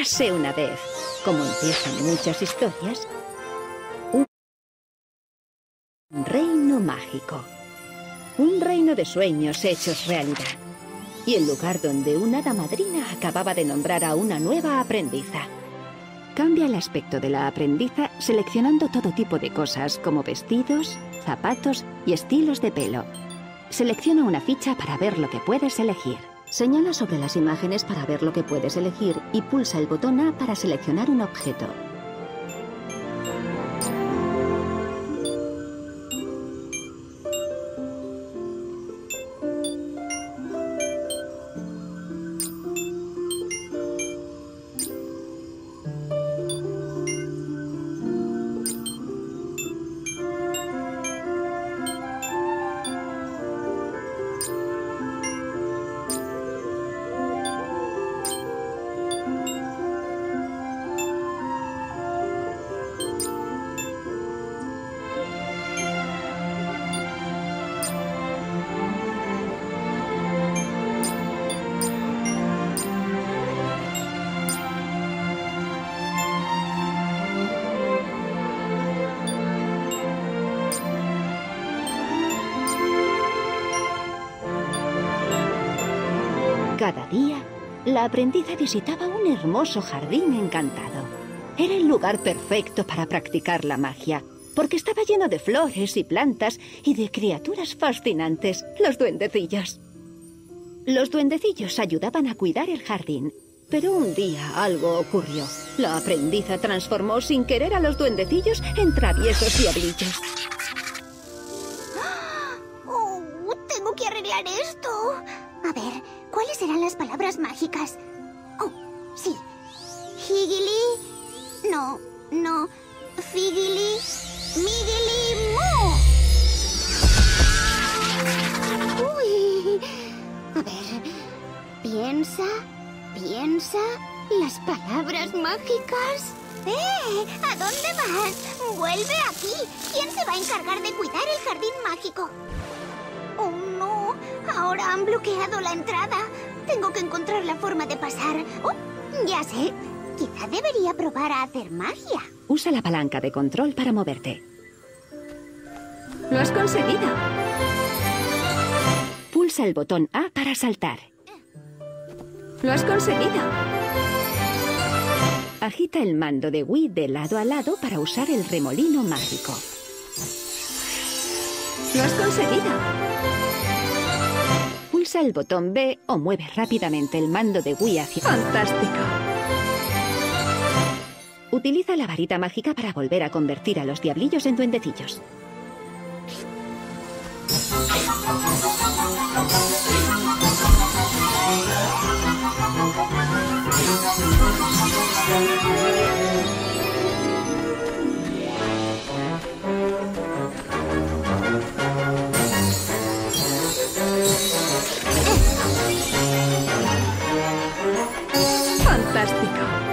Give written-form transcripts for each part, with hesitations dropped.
Érase una vez, como empiezan muchas historias, un reino mágico. Un reino de sueños hechos realidad. Y el lugar donde una hada madrina acababa de nombrar a una nueva aprendiza. Cambia el aspecto de la aprendiza seleccionando todo tipo de cosas como vestidos, zapatos y estilos de pelo. Selecciona una ficha para ver lo que puedes elegir. Señala sobre las imágenes para ver lo que puedes elegir y pulsa el botón A para seleccionar un objeto. Cada día, la aprendiza visitaba un hermoso jardín encantado. Era el lugar perfecto para practicar la magia, porque estaba lleno de flores y plantas y de criaturas fascinantes, los duendecillos. Los duendecillos ayudaban a cuidar el jardín, pero un día algo ocurrió. La aprendiza transformó sin querer a los duendecillos en traviesos diablillos. Tengo que arreglar esto. A ver, ¿cuáles serán las palabras mágicas? Oh, sí. Higili. No. Figili. Migili. Mo. Uy. A ver. Piensa. Las palabras mágicas. ¿A dónde vas? Vuelve aquí. ¿Quién se va a encargar de cuidar el jardín mágico? Oh, no. Ahora han bloqueado la entrada. Tengo que encontrar la forma de pasar. Oh, ya sé. Quizá debería probar a hacer magia. Usa la palanca de control para moverte. ¡Lo has conseguido! Pulsa el botón A para saltar. ¡Lo has conseguido! Agita el mando de Wii de lado a lado para usar el remolino mágico. ¡Lo has conseguido! Pulsa el botón B o mueve rápidamente el mando de Wii hacia... ¡Fantástico! Utiliza la varita mágica para volver a convertir a los diablillos en duendecillos. ¡Fantástico!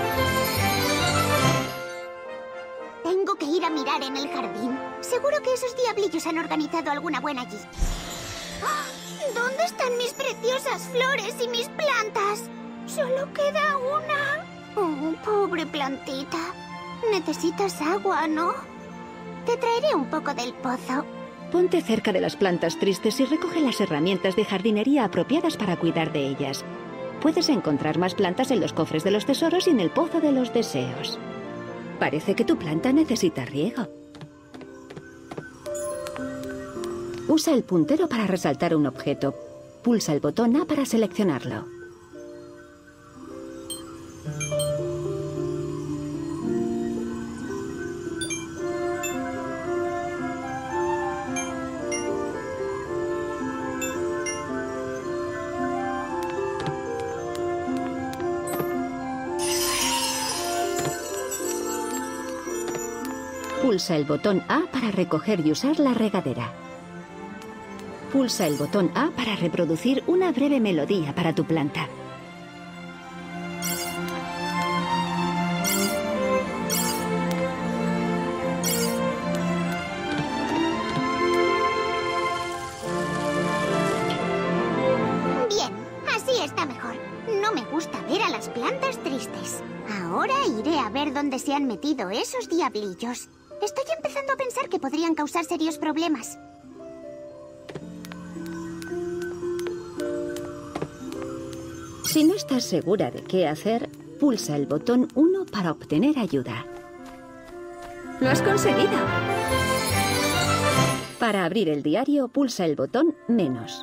Tengo que ir a mirar en el jardín. Seguro que esos diablillos han organizado alguna buena allí. ¡Ah! ¿Dónde están mis preciosas flores y mis plantas? Solo queda una. Oh, pobre plantita. Necesitas agua, ¿no? Te traeré un poco del pozo. Ponte cerca de las plantas tristes y recoge las herramientas de jardinería apropiadas para cuidar de ellas. Puedes encontrar más plantas en los cofres de los tesoros y en el pozo de los deseos. Parece que tu planta necesita riego. Usa el puntero para resaltar un objeto. Pulsa el botón A para seleccionarlo. Pulsa el botón A para recoger y usar la regadera. Pulsa el botón A para reproducir una breve melodía para tu planta. Bien, así está mejor. No me gusta ver a las plantas tristes. Ahora iré a ver dónde se han metido esos diablillos. Estoy empezando a pensar que podrían causar serios problemas. Si no estás segura de qué hacer, pulsa el botón 1 para obtener ayuda. ¡Lo has conseguido! Para abrir el diario, pulsa el botón menos.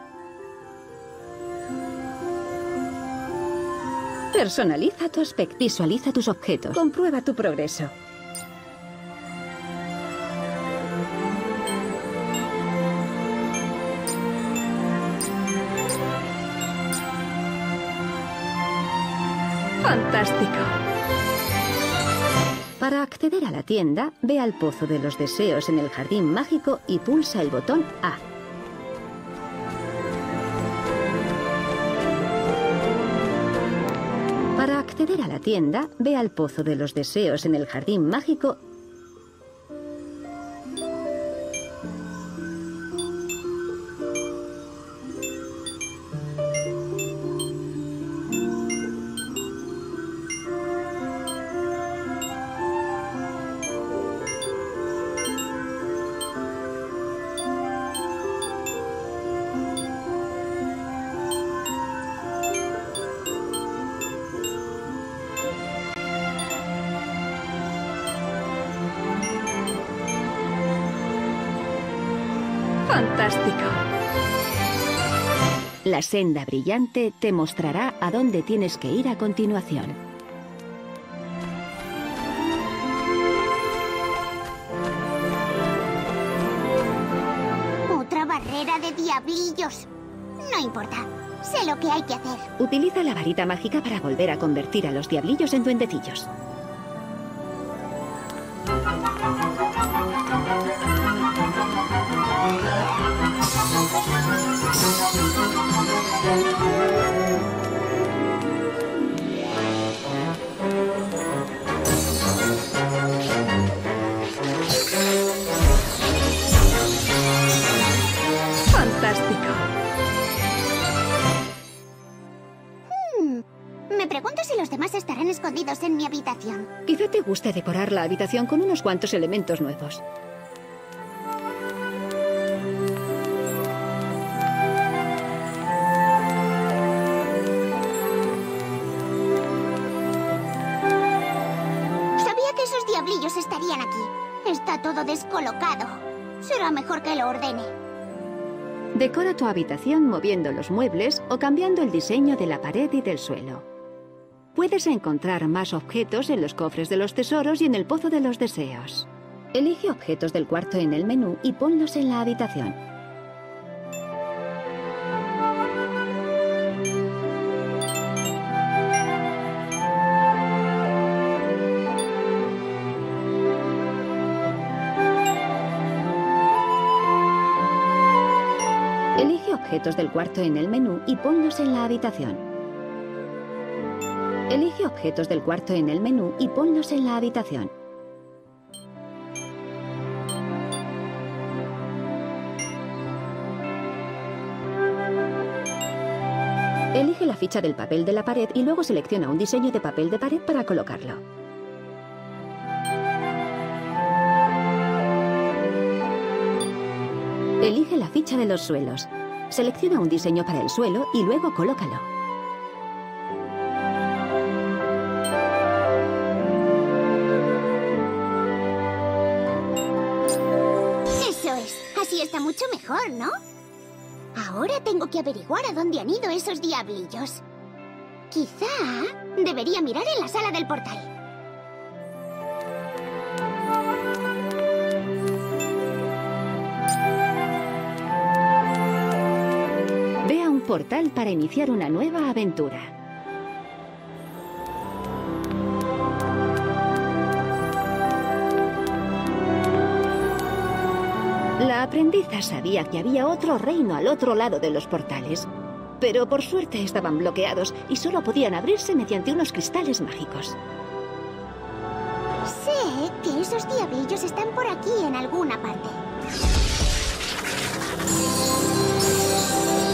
Personaliza tu aspecto. Visualiza tus objetos. Comprueba tu progreso. ¡Fantástico! Para acceder a la tienda, ve al Pozo de los Deseos en el Jardín Mágico y pulsa el botón A. Para acceder a la tienda, ve al Pozo de los Deseos en el Jardín Mágico . ¡Fantástico! La senda brillante te mostrará a dónde tienes que ir a continuación. ¡Otra barrera de diablillos! No importa, sé lo que hay que hacer. Utiliza la varita mágica para volver a convertir a los diablillos en duendecillos. ¡Fantástico! Me pregunto si los demás estarán escondidos en mi habitación. Quizá te guste decorar la habitación con unos cuantos elementos nuevos. Sabía que esos diablillos estarían aquí. Está todo descolocado. Será mejor que lo ordene. Decora tu habitación moviendo los muebles o cambiando el diseño de la pared y del suelo. Puedes encontrar más objetos en los cofres de los tesoros y en el Pozo de los Deseos. Elige objetos del cuarto en el menú y ponlos en la habitación. Elige objetos del cuarto en el menú y ponlos en la habitación. Elige objetos del cuarto en el menú y ponlos en la habitación. Elige la ficha del papel de la pared y luego selecciona un diseño de papel de pared para colocarlo. Elige la ficha de los suelos. Selecciona un diseño para el suelo y luego colócalo. Eso es. Así está mucho mejor, ¿no? Ahora tengo que averiguar a dónde han ido esos diablillos. Quizá debería mirar en la sala del portal. Ve a un portal para iniciar una nueva aventura. La aprendiza sabía que había otro reino al otro lado de los portales, pero por suerte estaban bloqueados y solo podían abrirse mediante unos cristales mágicos. Sé que esos diablillos están por aquí en alguna parte.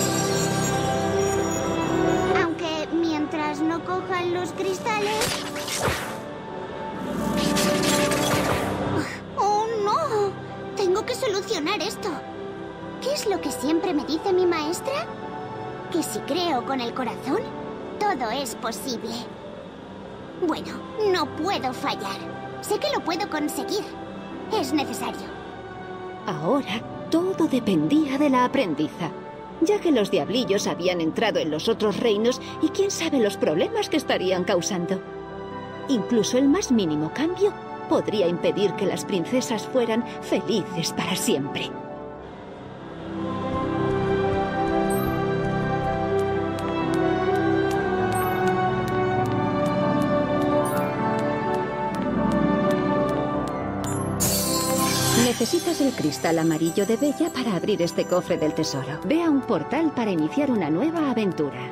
Aunque mientras no cojan los cristales, ¡Oh, no! Tengo que solucionar esto. ¿Qué es lo que siempre me dice mi maestra? Que si creo con el corazón, todo es posible. Bueno, no puedo fallar. Sé que lo puedo conseguir. Es necesario. Ahora todo dependía de la aprendiza, ya que los diablillos habían entrado en los otros reinos y quién sabe los problemas que estarían causando. Incluso el más mínimo cambio podría impedir que las princesas fueran felices para siempre. Necesitas el cristal amarillo de Bella para abrir este cofre del tesoro. Ve a un portal para iniciar una nueva aventura.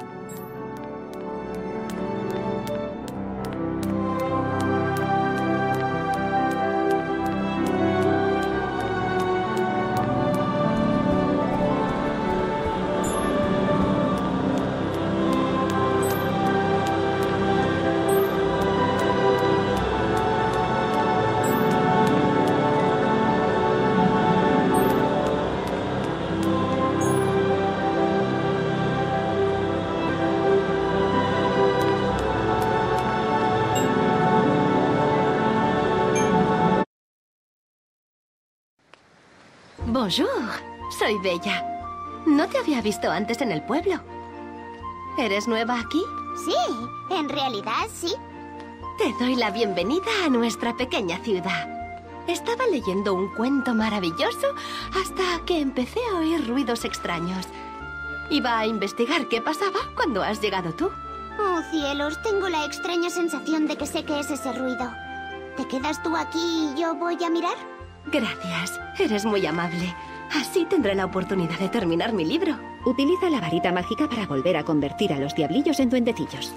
Bonjour, soy Bella. No te había visto antes en el pueblo. ¿Eres nueva aquí? Sí, en realidad sí. Te doy la bienvenida a nuestra pequeña ciudad. Estaba leyendo un cuento maravilloso hasta que empecé a oír ruidos extraños. Iba a investigar qué pasaba cuando has llegado tú. Oh, cielos, tengo la extraña sensación de que sé qué es ese ruido. ¿Te quedas tú aquí y yo voy a mirar? Gracias, eres muy amable. Así tendré la oportunidad de terminar mi libro. Utiliza la varita mágica para volver a convertir a los diablillos en duendecillos.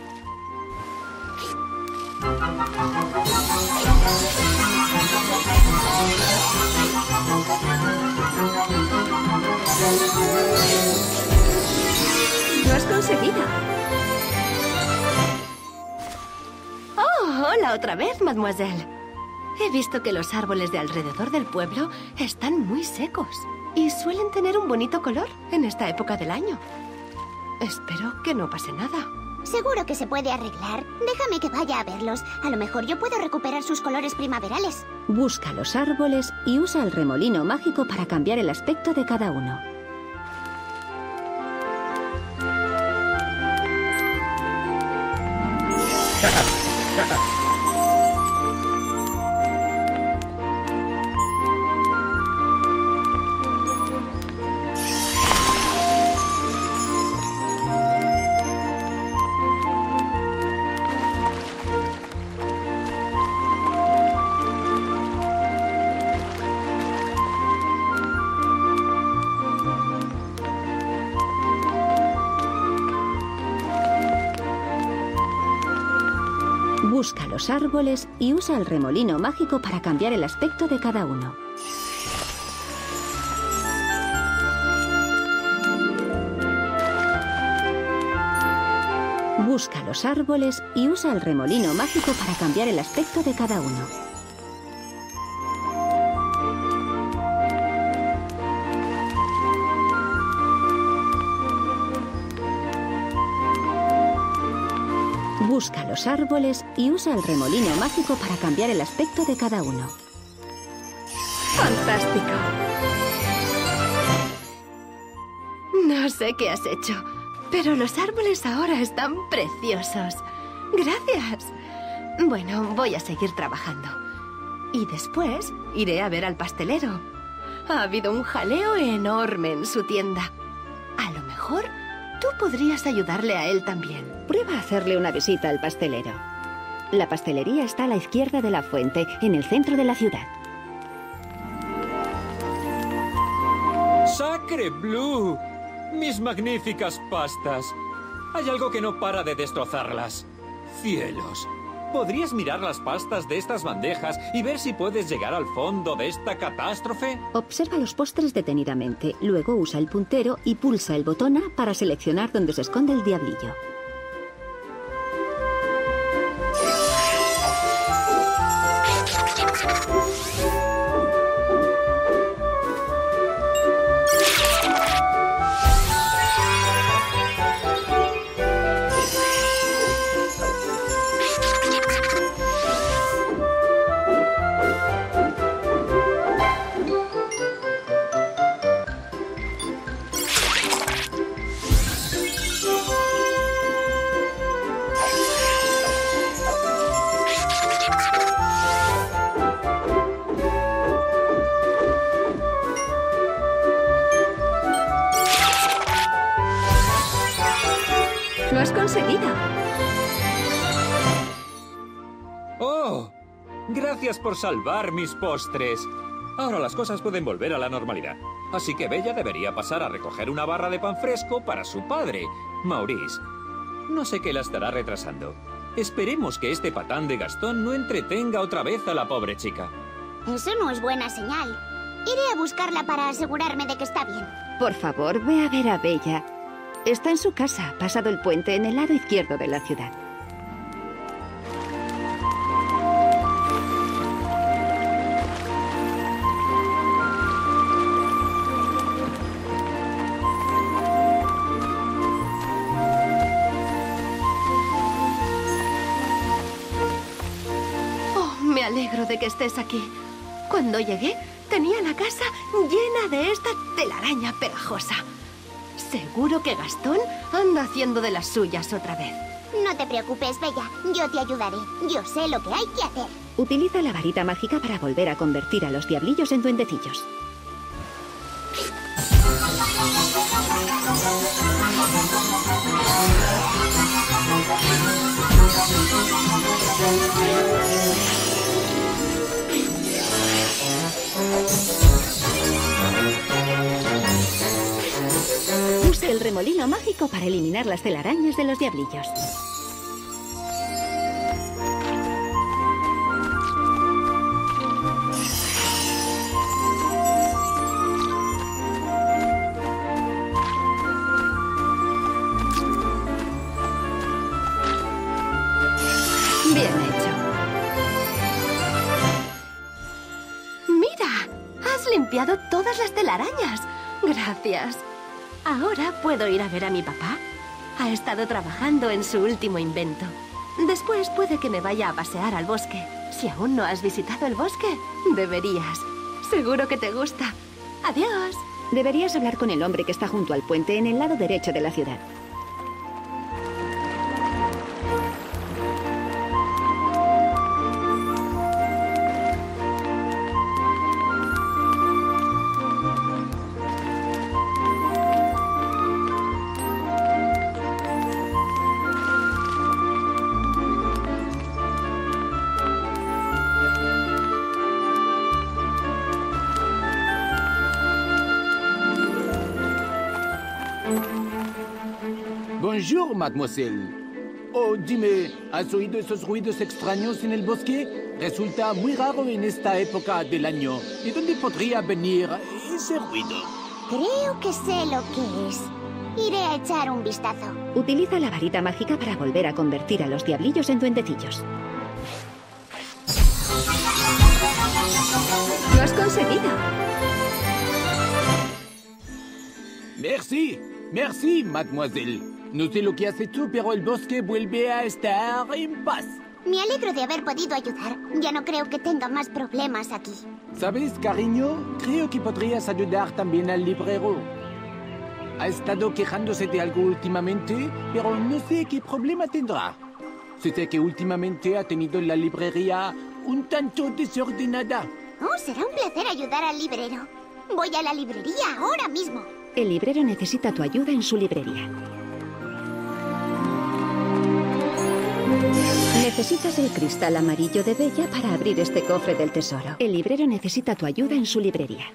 ¡Lo has conseguido! ¡Oh, hola otra vez, mademoiselle! He visto que los árboles de alrededor del pueblo están muy secos y suelen tener un bonito color en esta época del año. Espero que no pase nada. Seguro que se puede arreglar. Déjame que vaya a verlos. A lo mejor yo puedo recuperar sus colores primaverales. Busca los árboles y usa el remolino mágico para cambiar el aspecto de cada uno. Busca los árboles y usa el remolino mágico para cambiar el aspecto de cada uno. Busca los árboles y usa el remolino mágico para cambiar el aspecto de cada uno. Busca los árboles y usa el remolino mágico para cambiar el aspecto de cada uno. ¡Fantástico! No sé qué has hecho, pero los árboles ahora están preciosos. ¡Gracias! Bueno, voy a seguir trabajando. Y después iré a ver al pastelero. Ha habido un jaleo enorme en su tienda. A lo mejor tú podrías ayudarle a él también. Prueba a hacerle una visita al pastelero. La pastelería está a la izquierda de la fuente, en el centro de la ciudad. ¡Sacre Blue! ¡Mis magníficas pastas! Hay algo que no para de destrozarlas. ¡Cielos! ¿Podrías mirar las pastas de estas bandejas y ver si puedes llegar al fondo de esta catástrofe? Observa los postres detenidamente. Luego usa el puntero y pulsa el botón A para seleccionar dónde se esconde el diablillo. conseguido. ¡Oh! Gracias por salvar mis postres. Ahora las cosas pueden volver a la normalidad. Así que Bella debería pasar a recoger una barra de pan fresco para su padre, Maurice. No sé qué la estará retrasando. Esperemos que este patán de Gastón no entretenga otra vez a la pobre chica. Eso no es buena señal. Iré a buscarla para asegurarme de que está bien. Por favor, ve a ver a Bella. Está en su casa, pasado el puente, en el lado izquierdo de la ciudad. Me alegro de que estés aquí. Cuando llegué, tenía la casa llena de esta telaraña pegajosa. Seguro que Gastón anda haciendo de las suyas otra vez. No te preocupes, Bella. Yo te ayudaré. Yo sé lo que hay que hacer. Utiliza la varita mágica para volver a convertir a los diablillos en duendecillos. Use el remolino mágico para eliminar las telarañas de los diablillos. Bien hecho. ¡Mira! Has limpiado todas las telarañas. Gracias. Ahora puedo ir a ver a mi papá. Ha estado trabajando en su último invento. Después puede que me vaya a pasear al bosque. Si aún no has visitado el bosque, deberías. Seguro que te gusta. Adiós. Deberías hablar con el hombre que está junto al puente en el lado derecho de la ciudad. Bonjour, mademoiselle. Oh, dime, ¿has oído esos ruidos extraños en el bosque? Resulta muy raro en esta época del año. ¿De dónde podría venir ese ruido? Creo que sé lo que es. Iré a echar un vistazo. Utiliza la varita mágica para volver a convertir a los diablillos en duendecillos. ¡Lo has conseguido! Merci, merci, mademoiselle. No sé lo que has hecho, pero el bosque vuelve a estar en paz. Me alegro de haber podido ayudar. Ya no creo que tenga más problemas aquí. ¿Sabes, cariño? Creo que podrías ayudar también al librero. Ha estado quejándose de algo últimamente, pero no sé qué problema tendrá. Sé que últimamente ha tenido la librería un tanto desordenada. Oh, será un placer ayudar al librero. Voy a la librería ahora mismo. El librero necesita tu ayuda en su librería. Necesitas el cristal amarillo de Bella para abrir este cofre del tesoro. El librero necesita tu ayuda en su librería.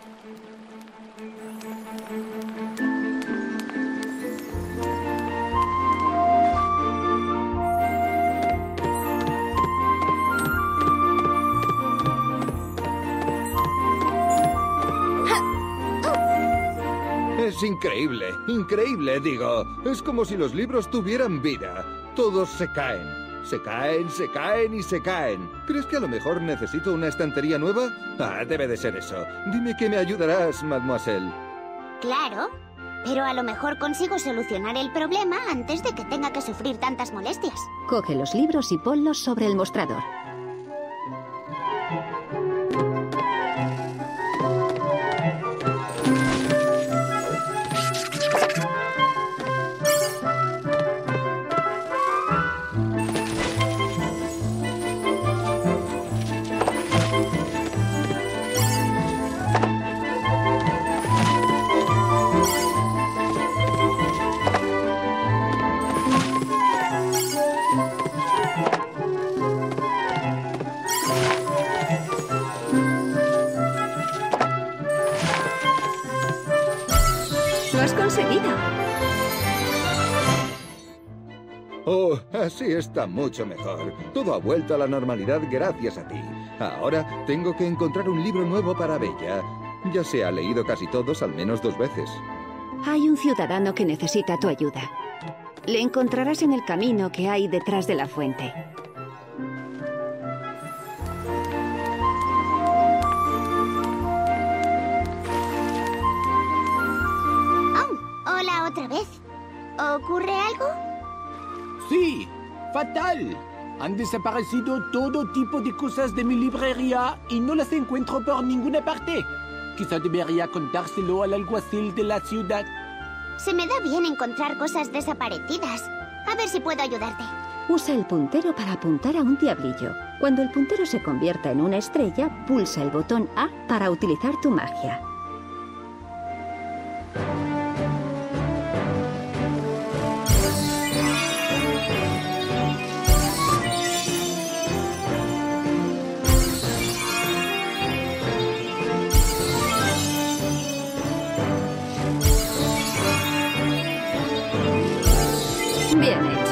Es increíble, increíble, digo. Es como si los libros tuvieran vida. Todos se caen. Se caen, se caen y se caen. ¿Crees que a lo mejor necesito una estantería nueva? Ah, debe de ser eso. Dime que me ayudarás, mademoiselle. Claro, pero a lo mejor consigo solucionar el problema antes de que tenga que sufrir tantas molestias. Coge los libros y ponlos sobre el mostrador. conseguido. Oh, así está mucho mejor. Todo ha vuelto a la normalidad gracias a ti. Ahora tengo que encontrar un libro nuevo para Bella. Ya se ha leído casi todos al menos 2 veces. Hay un ciudadano que necesita tu ayuda. Le encontrarás en el camino que hay detrás de la fuente. Hola otra vez. ¿Ocurre algo? Sí, fatal. Han desaparecido todo tipo de cosas de mi librería y no las encuentro por ninguna parte. Quizá debería contárselo al alguacil de la ciudad. Se me da bien encontrar cosas desaparecidas. A ver si puedo ayudarte. Usa el puntero para apuntar a un diablillo. Cuando el puntero se convierta en una estrella, pulsa el botón A para utilizar tu magia. Bien hecho.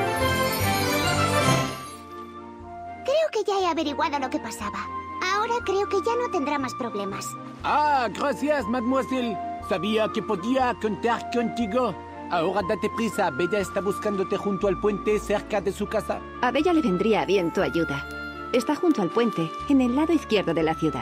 Creo que ya he averiguado lo que pasaba. Ahora creo que ya no tendrá más problemas. Ah, gracias, mademoiselle. Sabía que podía contar contigo. Ahora date prisa. Bella está buscándote junto al puente cerca de su casa. A Bella le vendría bien tu ayuda. Está junto al puente, en el lado izquierdo de la ciudad.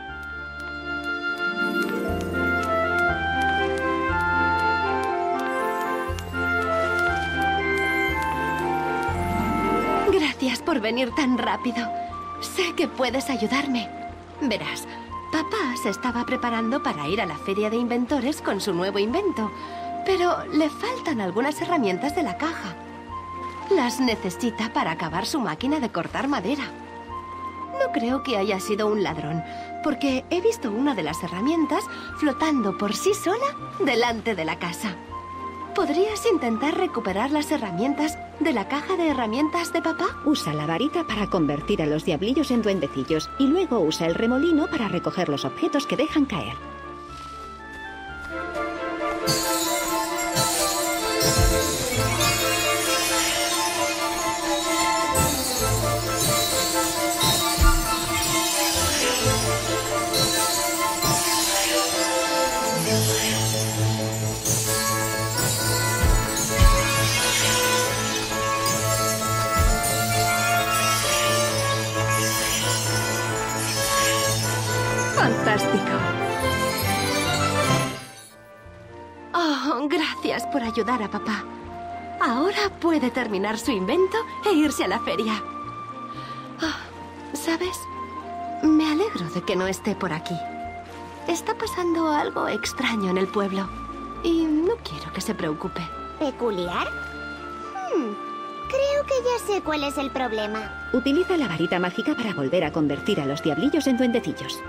Gracias por venir tan rápido. Sé que puedes ayudarme. Verás, papá se estaba preparando para ir a la feria de inventores con su nuevo invento, pero le faltan algunas herramientas de la caja. Las necesita para acabar su máquina de cortar madera. No creo que haya sido un ladrón, porque he visto una de las herramientas flotando por sí sola delante de la casa. ¿Podrías intentar recuperar las herramientas de la caja de herramientas de papá? Usa la varita para convertir a los diablillos en duendecillos y luego usa el remolino para recoger los objetos que dejan caer. ¡Fantástico! Oh, gracias por ayudar a papá. Ahora puede terminar su invento e irse a la feria. Oh, ¿sabes? Me alegro de que no esté por aquí. Está pasando algo extraño en el pueblo y no quiero que se preocupe. ¿Peculiar? Creo que ya sé cuál es el problema. Utiliza la varita mágica para volver a convertir a los diablillos en duendecillos.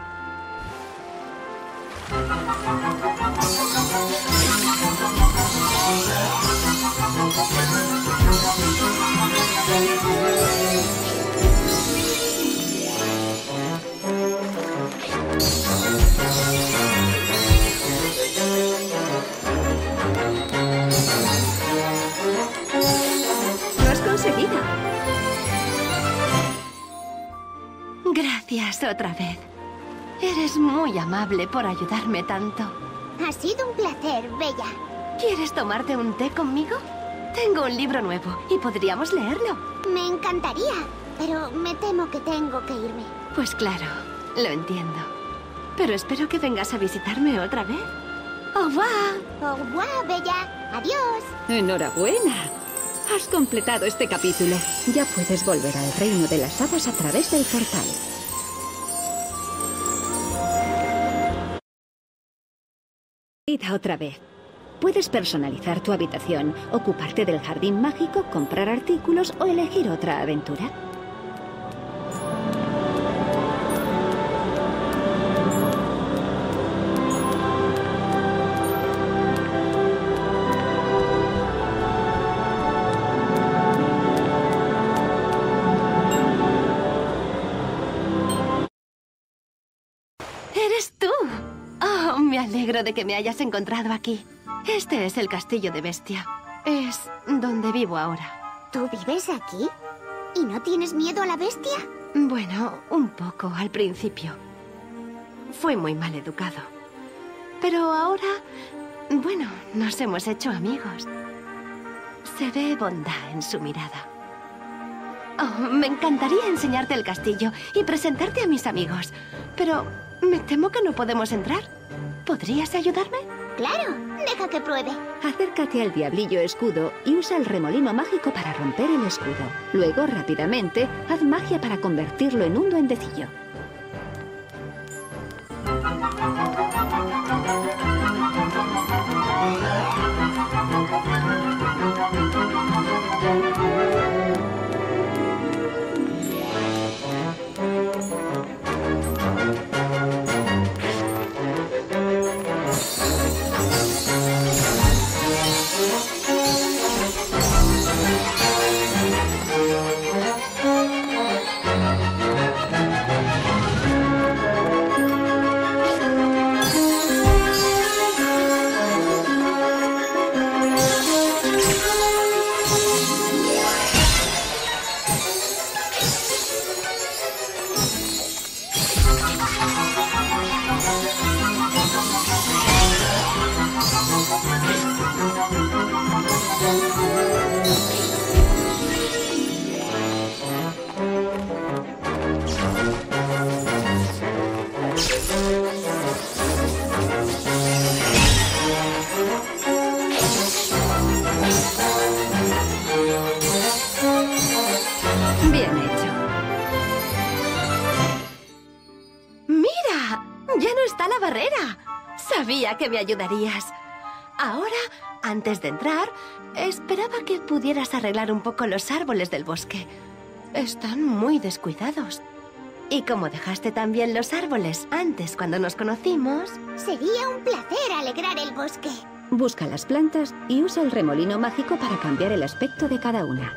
¡Lo has conseguido! Gracias otra vez. Eres muy amable por ayudarme tanto. Ha sido un placer, Bella. ¿Quieres tomarte un té conmigo? Tengo un libro nuevo y podríamos leerlo. Me encantaría, pero me temo que tengo que irme. Pues claro, lo entiendo. Pero espero que vengas a visitarme otra vez. ¡Au revoir! ¡Au revoir, Bella! ¡Adiós! ¡Enhorabuena! Has completado este capítulo. Ya puedes volver al reino de las hadas a través del portal. Ida otra vez. Puedes personalizar tu habitación, ocuparte del jardín mágico, comprar artículos o elegir otra aventura. ¡Eres tú! Oh, me alegro de que me hayas encontrado aquí. Este es el castillo de Bestia. Es donde vivo ahora. ¿Tú vives aquí? ¿Y no tienes miedo a la bestia? Bueno, un poco al principio. Fue muy mal educado. Pero ahora, bueno, nos hemos hecho amigos. Se ve bondad en su mirada. Oh, me encantaría enseñarte el castillo y presentarte a mis amigos. Pero me temo que no podemos entrar. ¿Podrías ayudarme? Claro, deja que pruebe. Acércate al diablillo escudo y usa el remolino mágico para romper el escudo. Luego, rápidamente, haz magia para convertirlo en un duendecillo. Bien hecho. ¡Mira! ¡Ya no está la barrera! Sabía que me ayudarías. Ahora, antes de entrar, esperaba que pudieras arreglar un poco los árboles del bosque. Están muy descuidados. Y como dejaste también los árboles antes cuando nos conocimos... Sería un placer alegrar el bosque. Busca las plantas y usa el remolino mágico para cambiar el aspecto de cada una.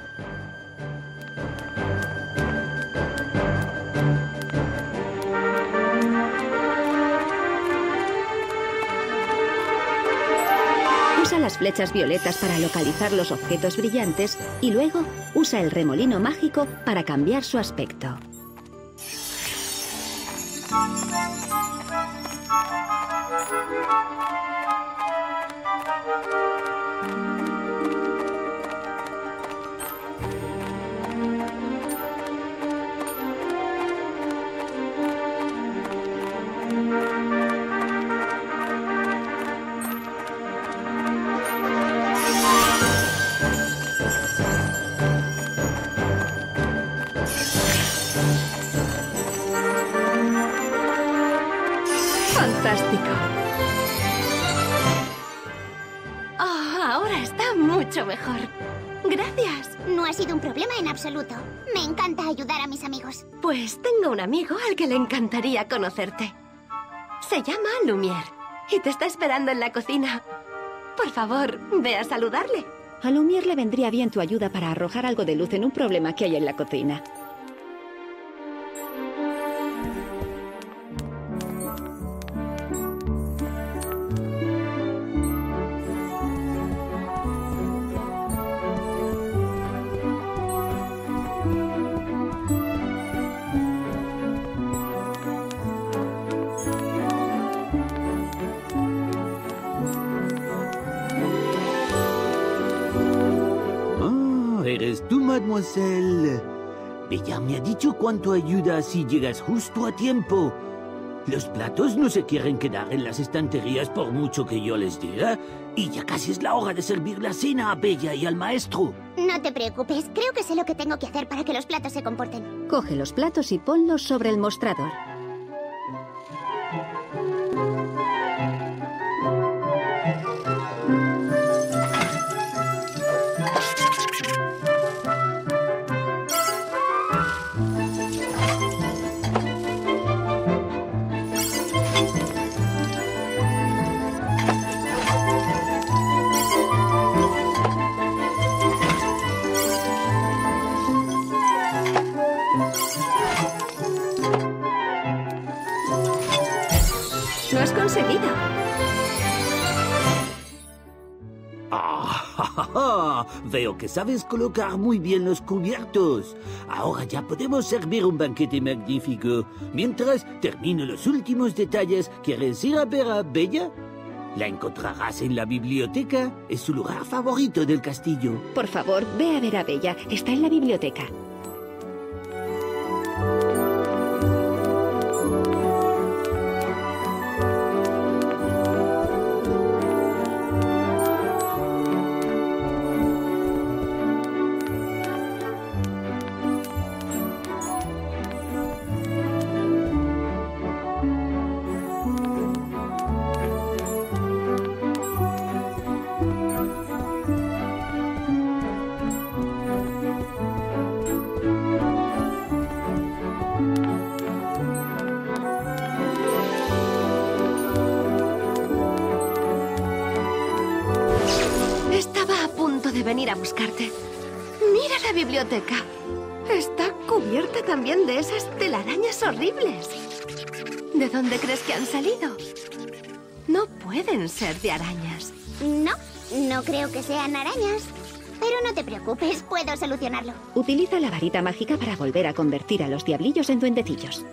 Usa las flechas violetas para localizar los objetos brillantes y luego usa el remolino mágico para cambiar su aspecto. ¡Fantástico! Oh, ahora está mucho mejor. Gracias. No ha sido un problema en absoluto. Me encanta ayudar a mis amigos. Pues tengo un amigo al que le encantaría conocerte. Se llama Lumière y te está esperando en la cocina. Por favor, ve a saludarle. A Lumière le vendría bien tu ayuda para arrojar algo de luz en un problema que hay en la cocina. ¿Eres tú, mademoiselle? Ella me ha dicho cuánto ayuda si llegas justo a tiempo. Los platos no se quieren quedar en las estanterías por mucho que yo les diga. Y ya casi es la hora de servir la cena a Bella y al maestro. No te preocupes, creo que sé lo que tengo que hacer para que los platos se comporten. Coge los platos y ponlos sobre el mostrador. Lo has conseguido. Veo que sabes colocar muy bien los cubiertos. Ahora ya podemos servir un banquete magnífico. Mientras termino los últimos detalles, ¿quieres ir a ver a Bella? La encontrarás en la biblioteca. Es su lugar favorito del castillo. Por favor, ve a ver a Bella. Está en la biblioteca. Estaba a punto de venir a buscarte. Mira la biblioteca. Está cubierta también de esas telarañas horribles. ¿De dónde crees que han salido? No pueden ser de arañas. No, no creo que sean arañas. Pero no te preocupes, puedo solucionarlo. Utiliza la varita mágica para volver a convertir a los diablillos en duendecillos.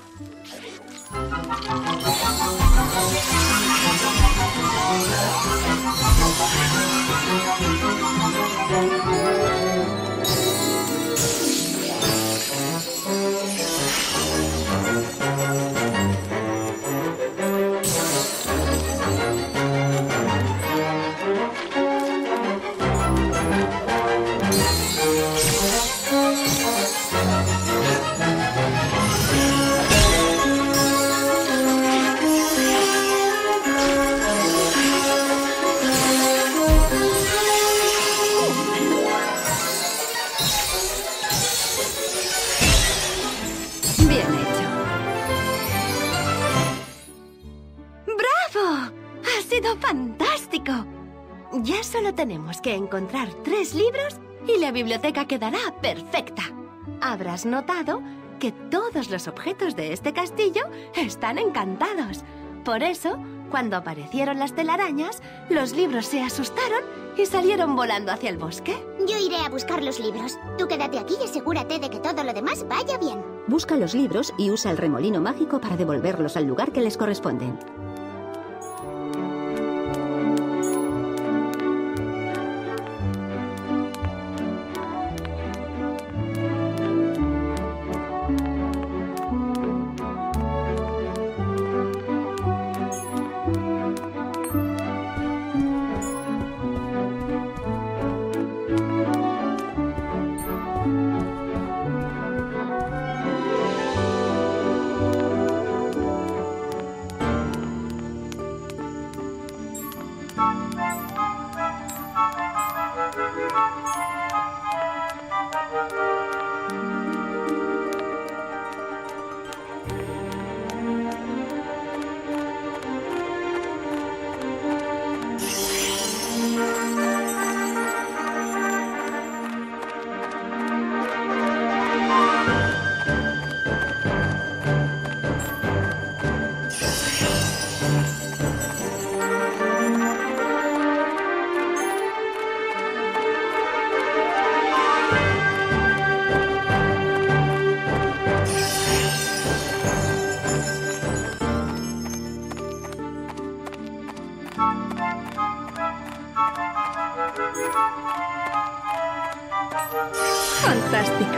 Bien hecho. ¡Bravo! ¡Ha sido fantástico! Ya solo tenemos que encontrar 3 libros y la biblioteca quedará perfecta. Habrás notado que todos los objetos de este castillo están encantados. Por eso, cuando aparecieron las telarañas, los libros se asustaron y salieron volando hacia el bosque. Yo iré a buscar los libros. Tú quédate aquí y asegúrate de que todo lo demás vaya bien. Busca los libros y usa el remolino mágico para devolverlos al lugar que les corresponden. ¡Fantástico!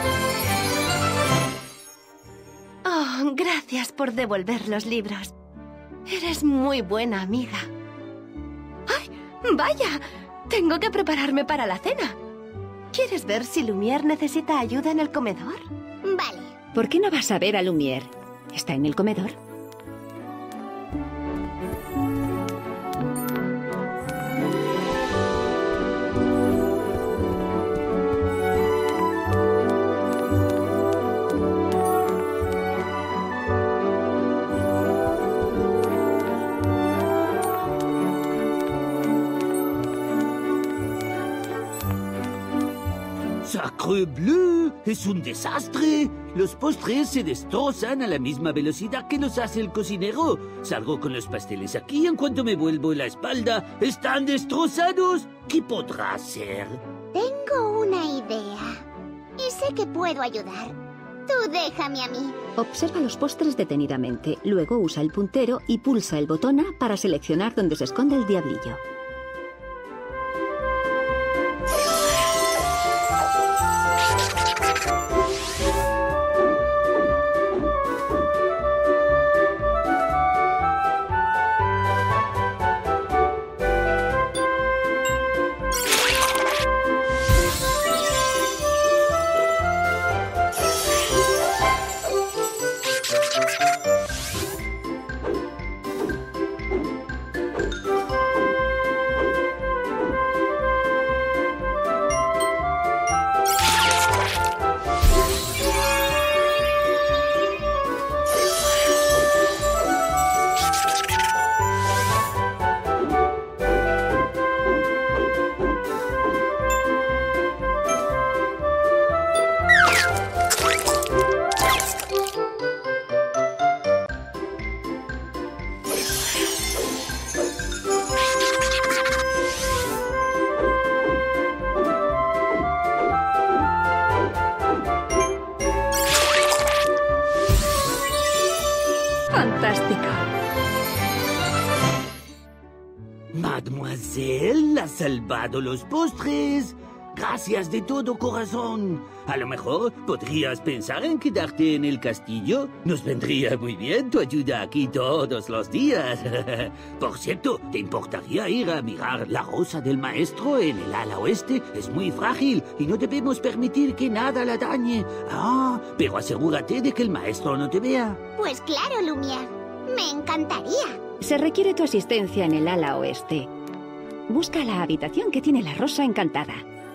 Oh, gracias por devolver los libros. Eres muy buena amiga. ¡Ay! ¡Vaya! Tengo que prepararme para la cena. ¿Quieres ver si Lumière necesita ayuda en el comedor? Vale. ¿Por qué no vas a ver a Lumière? ¿Está en el comedor? ¡Sacre bleu! ¡Es un desastre! Los postres se destrozan a la misma velocidad que los hace el cocinero. Salgo con los pasteles aquí y en cuanto me vuelvo la espalda, ¡están destrozados! ¿Qué podrá hacer? Tengo una idea. Y sé que puedo ayudar. Tú déjame a mí. Observa los postres detenidamente. Luego usa el puntero y pulsa el botón A para seleccionar dónde se esconde el diablillo. ¡Fantástico! Mademoiselle ha salvado los postres. Gracias de todo corazón. A lo mejor podrías pensar en quedarte en el castillo. Nos vendría muy bien tu ayuda aquí todos los días. Por cierto, ¿te importaría ir a mirar la rosa del maestro en el ala oeste? Es muy frágil y no debemos permitir que nada la dañe. Ah, pero asegúrate de que el maestro no te vea. Pues claro, Lumière. Me encantaría. Se requiere tu asistencia en el ala oeste. Busca la habitación que tiene la rosa encantada.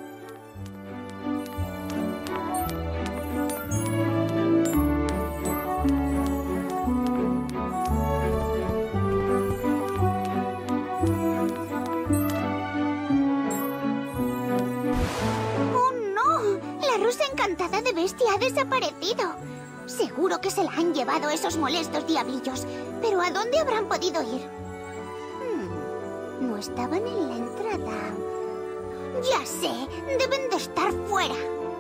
Encantada de Bestia ha desaparecido. Seguro que se la han llevado esos molestos diablillos. Pero ¿a dónde habrán podido ir? No estaban en la entrada. Ya sé, deben de estar fuera.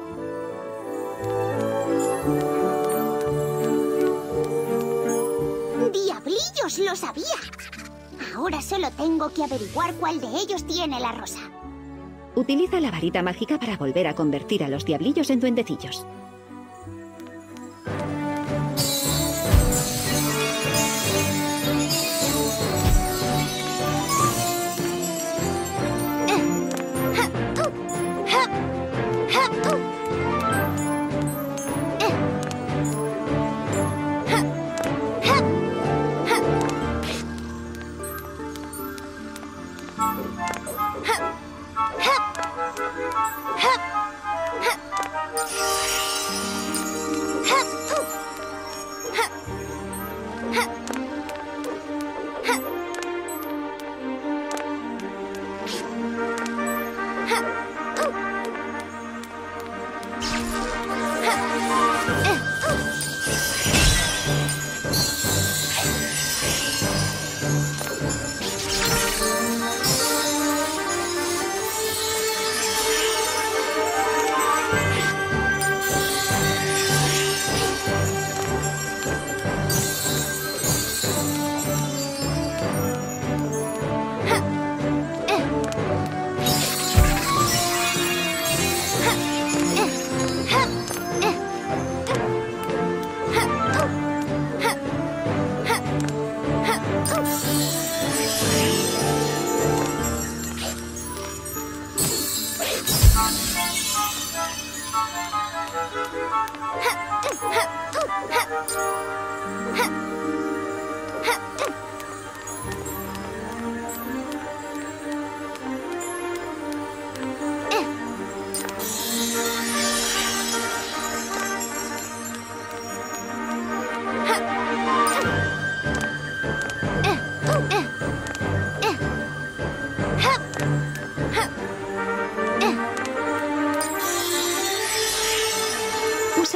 ¡Diablillos! ¡Lo sabía! Ahora solo tengo que averiguar cuál de ellos tiene la rosa. Utiliza la varita mágica para volver a convertir a los diablillos en duendecillos.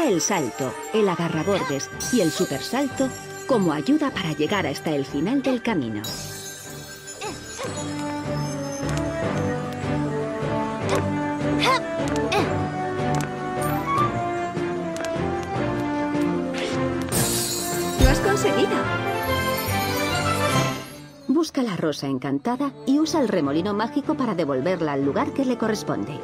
el salto, el agarrabordes y el supersalto como ayuda para llegar hasta el final del camino. ¡Lo has conseguido! Busca la rosa encantada y usa el remolino mágico para devolverla al lugar que le corresponde.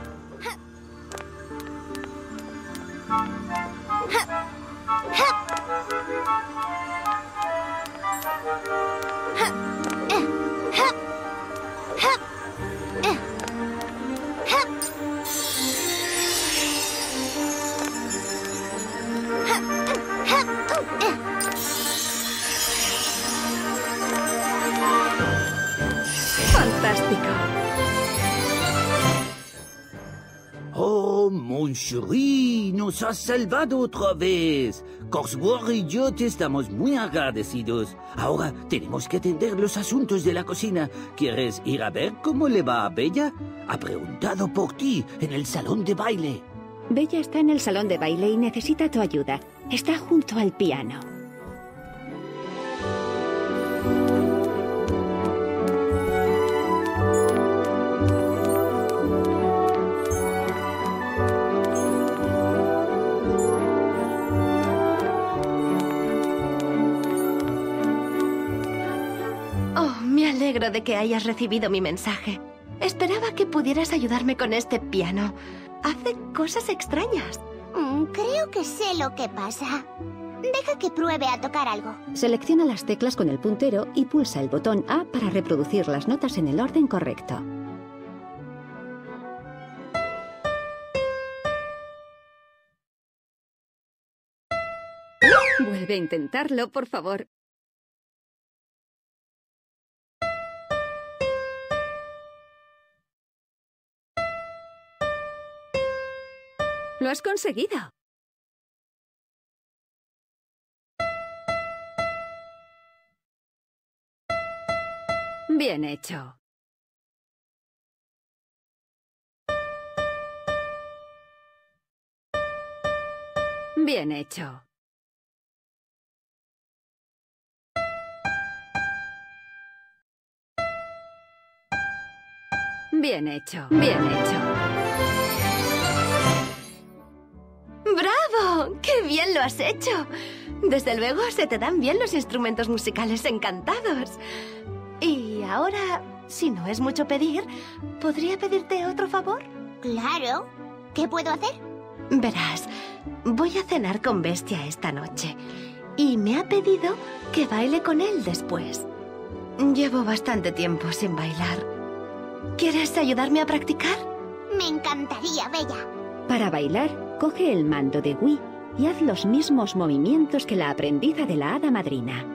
¡Fantástico! Oh, mon chéri, nos has salvado otra vez. Cogsworth y yo te estamos muy agradecidos. Ahora tenemos que atender los asuntos de la cocina. ¿Quieres ir a ver cómo le va a Bella? Ha preguntado por ti en el salón de baile. Bella está en el salón de baile y necesita tu ayuda. Está junto al piano. Oh, me alegro de que hayas recibido mi mensaje. Esperaba que pudieras ayudarme con este piano. Hace cosas extrañas. Creo que sé lo que pasa. Deja que pruebe a tocar algo. Selecciona las teclas con el puntero y pulsa el botón A para reproducir las notas en el orden correcto. Vuelve a intentarlo, por favor. ¡Lo has conseguido! Bien hecho. Bien hecho. Bien hecho. Bien hecho. ¡Bravo! ¡Qué bien lo has hecho! Desde luego se te dan bien los instrumentos musicales, encantados. Y ahora, si no es mucho pedir, ¿podría pedirte otro favor? Claro. ¿Qué puedo hacer? Verás, voy a cenar con Bestia esta noche y me ha pedido que baile con él después. Llevo bastante tiempo sin bailar. ¿Quieres ayudarme a practicar? Me encantaría, Bella. Para bailar, coge el mando de Wii y haz los mismos movimientos que la aprendiza de la hada madrina.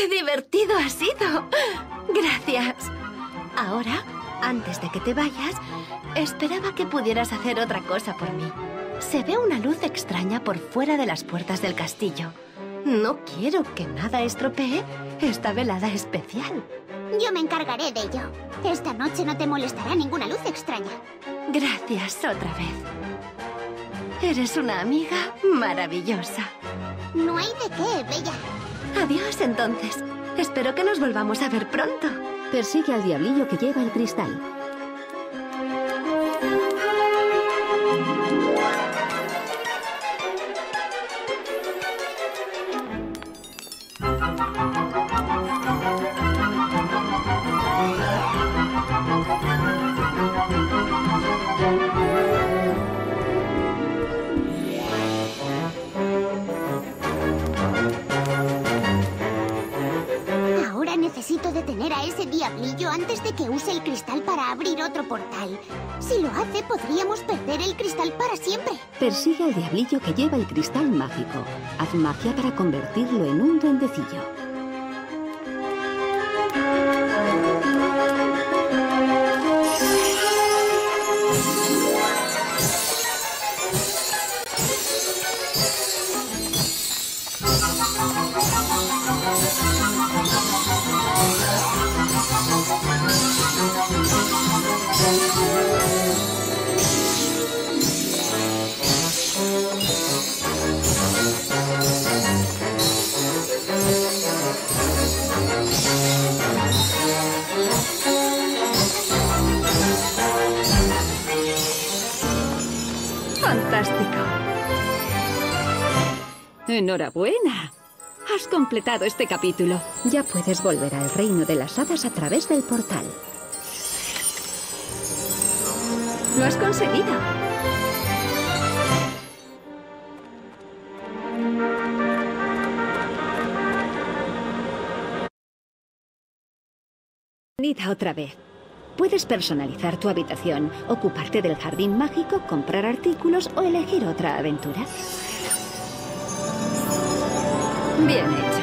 ¡Qué divertido ha sido! Gracias. Ahora, antes de que te vayas, esperaba que pudieras hacer otra cosa por mí. Se ve una luz extraña por fuera de las puertas del castillo. No quiero que nada estropee esta velada especial. Yo me encargaré de ello. Esta noche no te molestará ninguna luz extraña. Gracias otra vez. Eres una amiga maravillosa. No hay de qué, Bella. Adiós, entonces. Espero que nos volvamos a ver pronto. Persigue al diablillo que lleva el cristal. Ahora necesito detener a ese diablillo antes de que use el cristal para abrir otro portal. Si lo hace, podríamos perder el cristal para siempre. Persigue al diablillo que lleva el cristal mágico. Haz magia para convertirlo en un duendecillo. ¡Fantástico! ¡Enhorabuena! Has completado este capítulo. Ya puedes volver al reino de las hadas a través del portal. ¡Lo has conseguido! Venid otra vez. Puedes personalizar tu habitación, ocuparte del jardín mágico, comprar artículos o elegir otra aventura. Bien hecho.